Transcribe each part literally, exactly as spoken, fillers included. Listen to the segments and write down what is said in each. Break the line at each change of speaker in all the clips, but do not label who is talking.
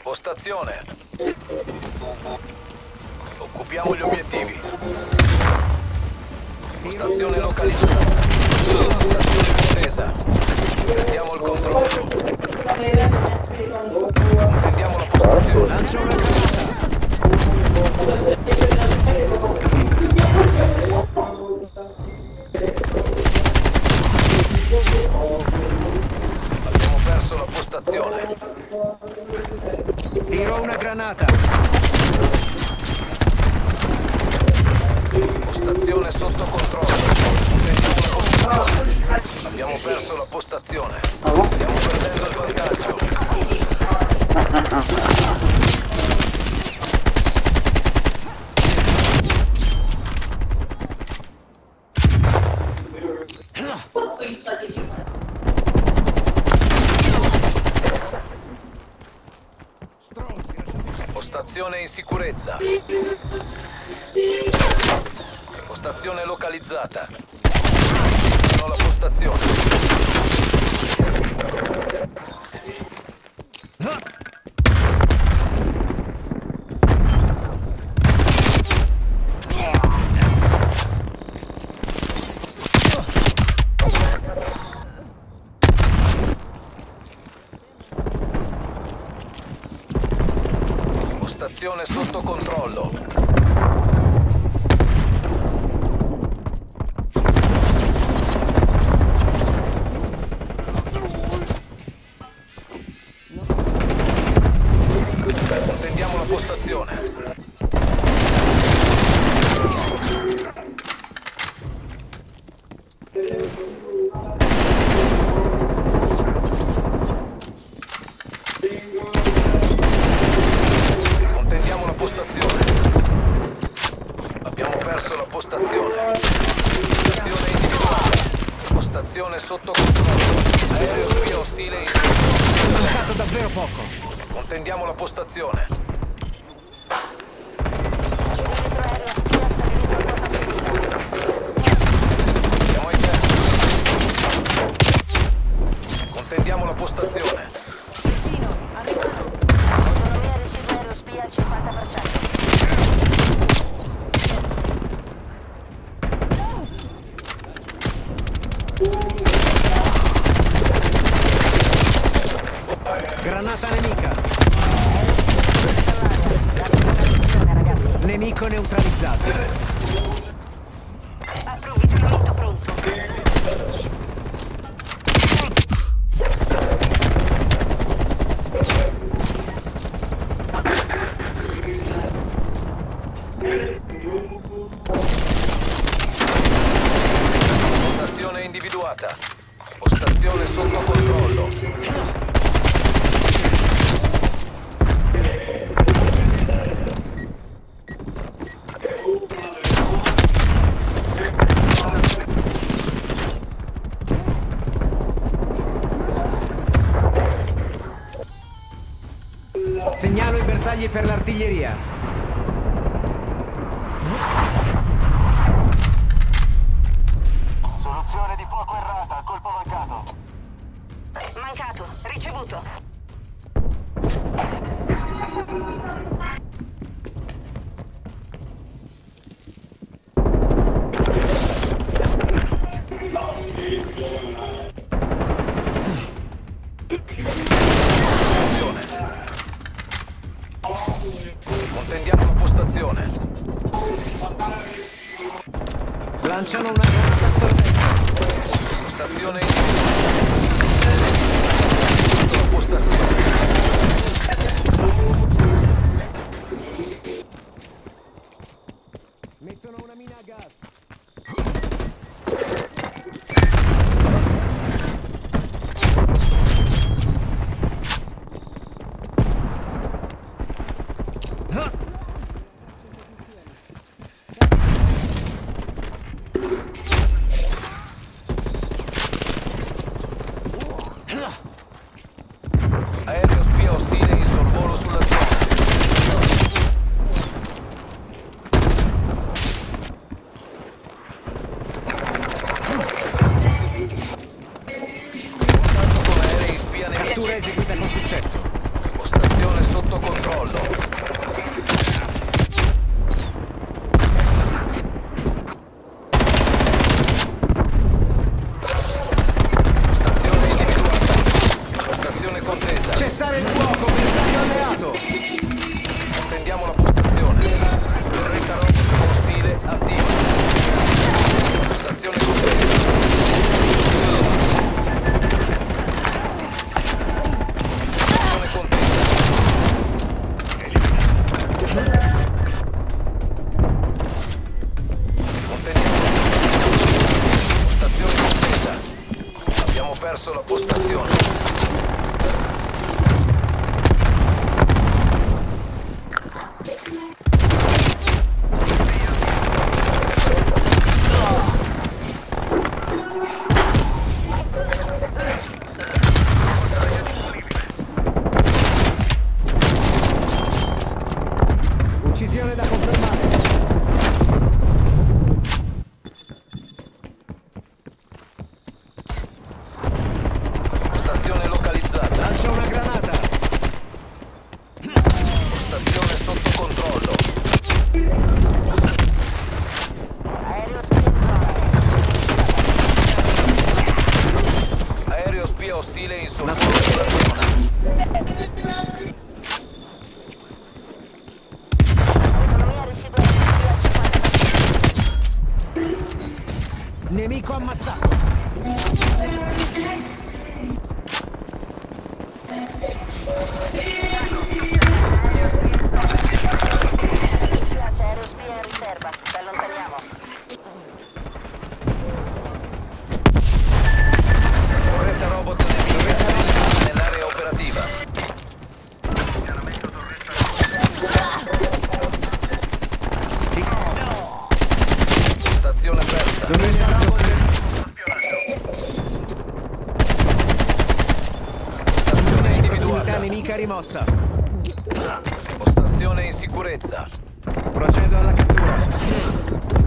Postazione. Occupiamo gli obiettivi. Postazione localizzata. Postazione attesa. Prendiamo il controllo. Prendiamo la postazione. Lancia una granata. Abbiamo perso la postazione.
Tiro una granata.
Postazione sotto controllo. Prendiamo la postazione. Abbiamo perso la postazione. Stiamo perdendo il vantaggio. Postazione in sicurezza. Postazione localizzata. Sono la postazione. Postazione sotto controllo. Contendiamo la postazione. Contendiamo la postazione. Abbiamo perso la postazione. Postazione individuata. Postazione sotto controllo. Aereo spia ostile in
È mancato davvero poco.
Contendiamo la postazione. Siamo ai test. Contendiamo la postazione.
Destino, arrivato. Autonomia residuo aereo spia al cinquanta per cento.
Granata nemica. Nemico neutralizzato.
Approvvigionamento pronto.
Postazione individuata. Postazione sotto controllo.
Segnalo i bersagli per l'artiglieria.
Soluzione di fuoco errata, colpo mancato.
Mancato, ricevuto.
Contendiamo la postazione.
Lanciano una granata stordente.
Postazione individuata. Sotto la postazione.
Mettono una mina a gas.
Aereo spia ostile in sorvolo sulla zona. Contatto con aerei spia nemici.
Cattura eseguita con successo.
Postazione sotto controllo. perso la postazione.
Uccisione da confermare.
Postazione localizzata.
Lancia una granata.
Postazione sotto controllo.
Aereo spia in zona.
Aereo spia ostile in sorvolo sulla zona.
Autonomia residuale spia cinquanta.
Nemico ammazzato.
Spiace, aereo spia in riserva. Ci allontaniamo.
Torretta robot nemica nell'area operativa. Postazione persa.
Torretta robot.
Postazione
Prossimità
individuata.
nemica rimossa.
Postazione in sicurezza.
Procedo alla cattura.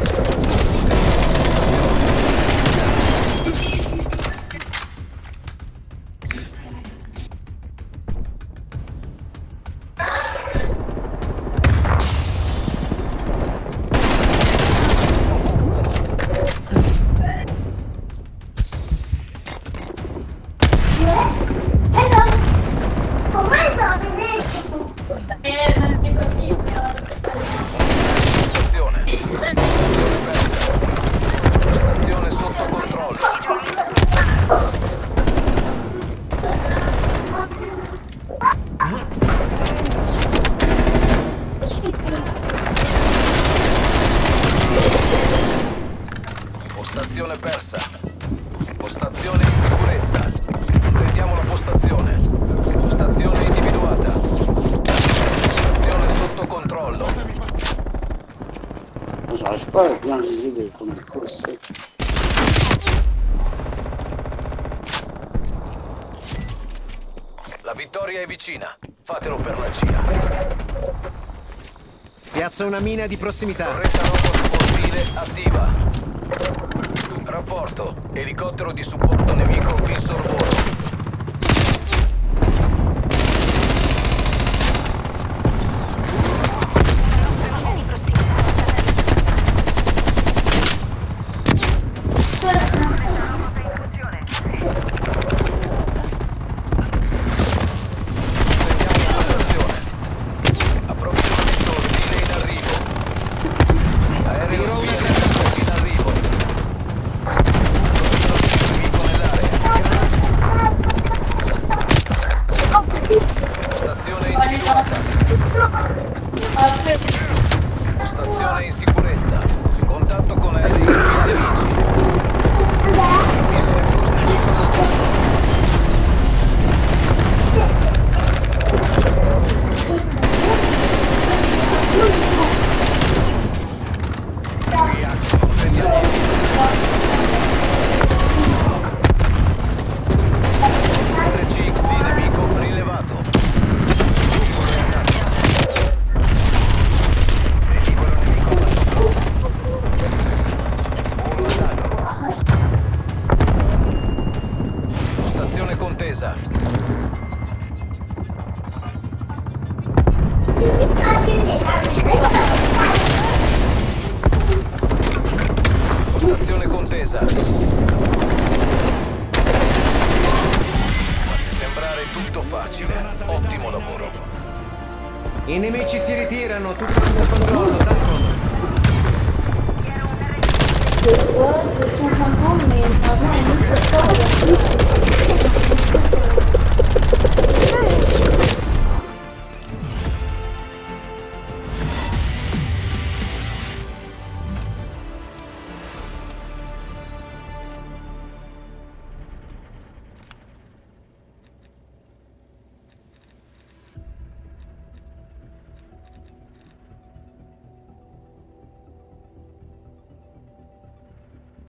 Postazione. Postazione persa. Postazione sotto controllo. Postazione persa. Postazione in sicurezza. Prendiamo la postazione. Postazione individuata. Postazione sotto controllo.
Non so, la spada piano si siede come corse.
La vittoria è vicina. Fatelo per la C I A.
Piazza una mina di prossimità.
Torretta robot ostile attiva. Rapporto. Elicottero di supporto nemico in sorvolo. Approvvigionamento ostile in arrivo. Aereo spia in arrivo. Nemico nell'area. Postazione individuata. Postazione in sicurezza. Contatto con aerei spia nemici. Missile cruise nemico lanciato. Prendiamo R C X D nemico rilevato. Velivolo nemico abbattuto. Volo a danno. Postazione contesa. Postazione contesa. Fate sembrare tutto facile. Ottimo lavoro.
I nemici si ritirano, tutto sotto controllo, tanto.
Questo è un commento, ma inizio storia.